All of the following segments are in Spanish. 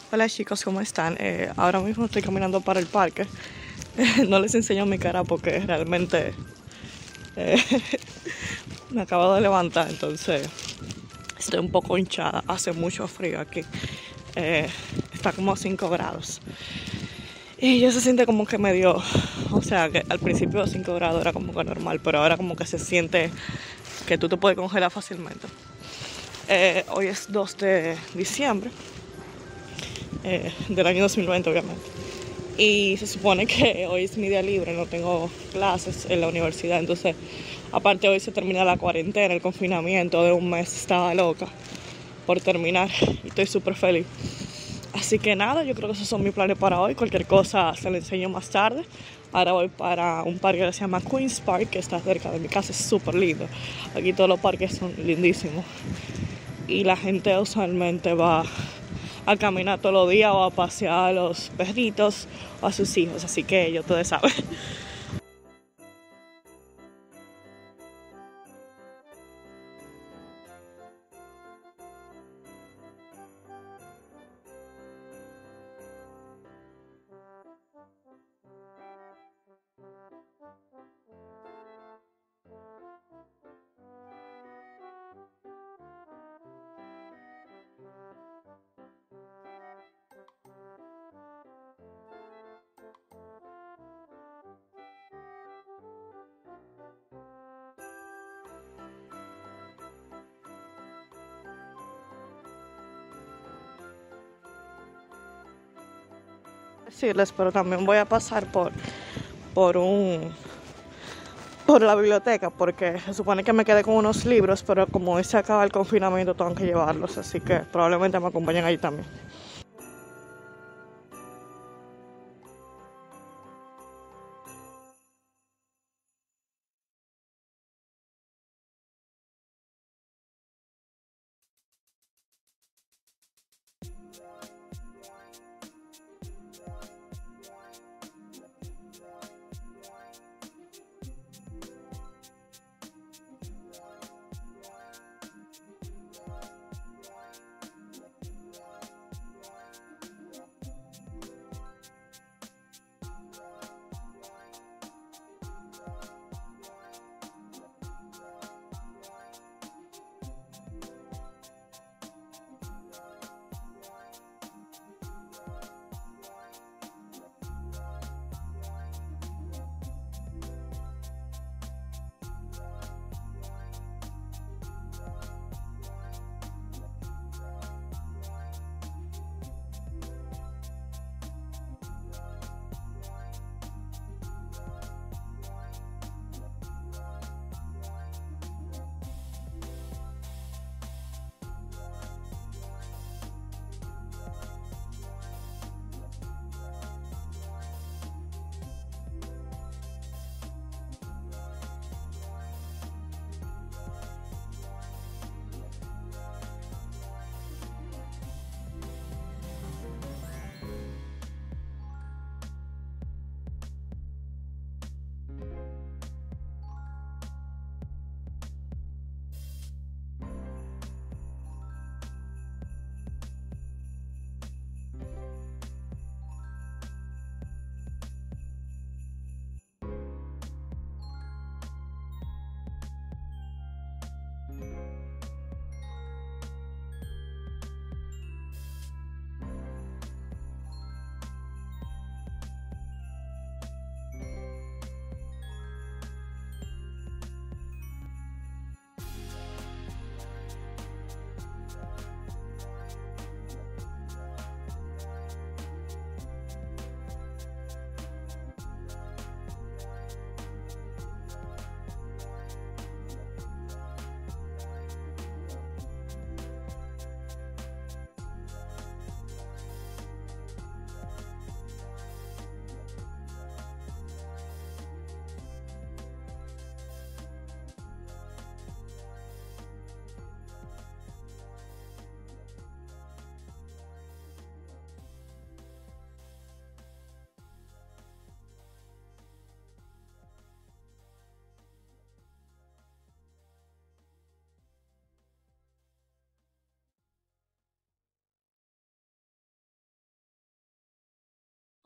Hola chicos, ¿cómo están? Ahora mismo estoy caminando para el parque. No les enseño mi cara porque realmente eh, me acabo de levantar, entonces estoy un poco hinchada. Hace mucho frío aquí. Está como a 5 grados. Y ya se siente como que medio, o sea, que al principio a 5 grados era como que normal, pero ahora como que se siente que tú te puedes congelar fácilmente. Hoy es 2 de diciembre del año 2020, obviamente. Y se supone que hoy es mi día libre, no tengo clases en la universidad, entonces aparte hoy se termina la cuarentena, el confinamiento de un mes. Estaba loca por terminar y estoy súper feliz. Así que nada, yo creo que esos son mis planes para hoy. Cualquier cosa se lo enseño más tarde. Ahora voy para un parque que se llama Queen's Park, que está cerca de mi casa, es súper lindo. Aquí todos los parques son lindísimos y la gente usualmente va a caminar todos los días o a pasear a los perritos o a sus hijos, así que yo ustedes saben. Decirles, pero también voy a pasar por un por la biblioteca porque se supone que me quedé con unos libros, pero como hoy se acaba el confinamiento tengo que llevarlos, así que probablemente me acompañen allí también.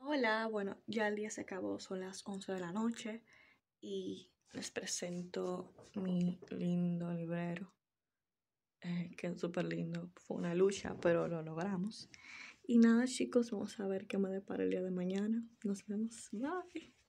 Hola, bueno, ya el día se acabó, son las 11 de la noche y les presento mi lindo librero, que es súper lindo. Fue una lucha, pero lo logramos. Y nada, chicos, vamos a ver qué me depara el día de mañana. Nos vemos. Bye.